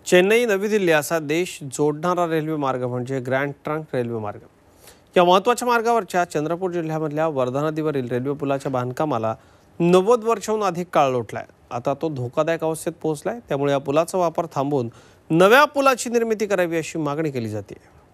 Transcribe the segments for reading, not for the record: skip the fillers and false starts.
चेन्नई नवी दिल्ली असा देश जोडणारा रेल्वे मार्ग म्हणजे ग्रँड ट्रंक रेल्वे मार्ग। या महत्त्वाच्या मार्गावरच्या चंद्रपूर जिल्ह्यामधल्या वर्धा नदीवरील रेल्वे पुलाच्या बांधकामाला 90 वर्षांहून अधिक काळ लोटलाय। आता तो धोकादायक अवस्थेत पोहोचलाय, त्यामुळे या पुलाचा वापर थांबवून नव्या पुलाची निर्मिती करावी अशी मागणी केली जाते।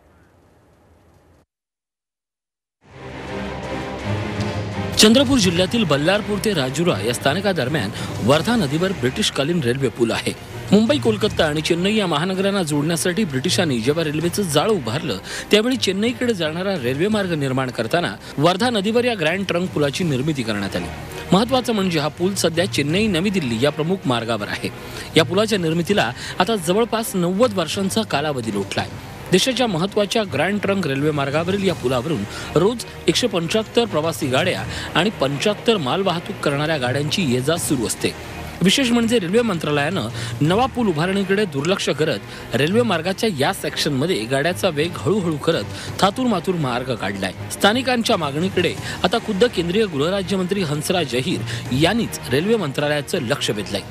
चंद्रपूर जिल्ह्यातील बल्लारपूर ते राजुरा या स्थानकादरम्यान वर्धा नदीवर ब्रिटिशकालीन रेल्वे पूल आहे। मुंबई, कोलकाता आणि चेन्नई या महानगरांना जोडण्यासाठी ब्रिटिशांनी जेव्हा रेल्वेचं जाळं उभारलं, त्यावेळी चेन्नईकडे जाणारा रेल्वे मार्ग निर्माण करताना वर्धा नदीवर या ग्रँड ट्रंक पुलाची निर्मिती करण्यात आली। महत्त्वाचं म्हणजे हा पूल सध्या चेन्नई नवी दिल्ली या प्रमुख मार्गावर आहे। या पुलाच्या निर्मितीला आता जवळपास 90 वर्षांचा कालावधी लोटलाय। देशाच्या महत्त्वाच्या ग्रँड ट्रंक रेल्वे मार्गावरील या पुलावरून रोज 175 प्रवासी गाड्या आणि 75 मालवाहतूक करणाऱ्या गाड्यांची ये-जा सुरू असते। विशेष म्हणजे रेल्वे मंत्रालयानं नवा पूल उभारणीकडे दुर्लक्ष करत रेल्वे मार्गाच्या या सेक्शनमध्ये गाड्याचा वेग हळूहळू करत थातूर-मातूर मार्ग काढलाय। स्थानिकांच्या मागणीकडे आता खुद्द केंद्रीय गृहराज्यमंत्री हंसराज अहीर यांनीच रेल्वे मंत्रालयाचं लक्ष वेधलंय।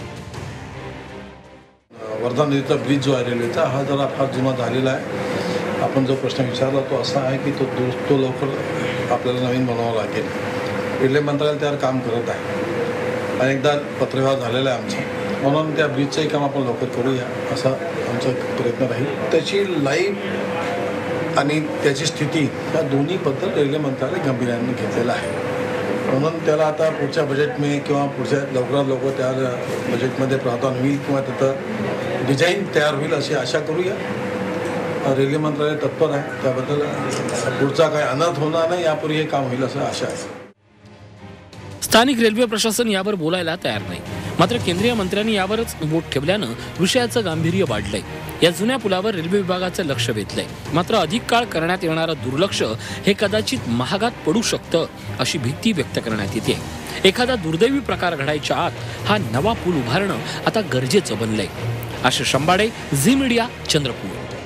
वर्धा नदीचा ब्रिज जो आहे रेल्वेचा हा जरा फार जुना झालेला आहे। आपण जो प्रश्न विचारला तो असा आहे की तो लवकर आपल्याला नवीन बनवावा लागेल। रेल्वे मंत्रालय त्यावर काम करत आहे। अनेकदा पत्रव्यवहार झालेला आहे आमचा, म्हणून त्या ब्रिजचंही काम आपण लवकर करूया असा आमचा प्रयत्न राहील। त्याची लाईफ आणि त्याची स्थिती या दोन्हीबद्दल रेल्वे मंत्रालय गांभीर्याने घेतलेलं आहे। म्हणून त्याला आता पुढच्या बजेटमध्ये किंवा पुढच्या लवकरात लवकर त्या बजेटमध्ये प्रावधान होईल किंवा त्याचं डिझाईन तयार होईल अशी आशा करूया। रेल्वे मंत्रालय तत्पर आहे, त्याबद्दल पुढचा काय अनर्थ होणार नाही यापूर्वी हे काम होईल असं आशा आहे। स्थानिक रेल्वे प्रशासन यावर बोलायला तयार नाही, मात्र केंद्रीय मंत्र्यांनी यावरच बोट ठेवल्यानं विषयाचं गांभीर्य वाढलंय। या जुन्या पुलावर रेल्वे विभागाचं लक्ष वेधलंय, मात्र अधिक काळ करण्यात येणारं दुर्लक्ष हे कदाचित महागात पडू शकतं अशी भीती व्यक्त करण्यात येते। एखादा दुर्दैवी प्रकार घडायच्या आत हा नवा पूल उभारणं आता गरजेचं बनलंय। आशिष अंबाडे, झी मीडिया, चंद्रपूर।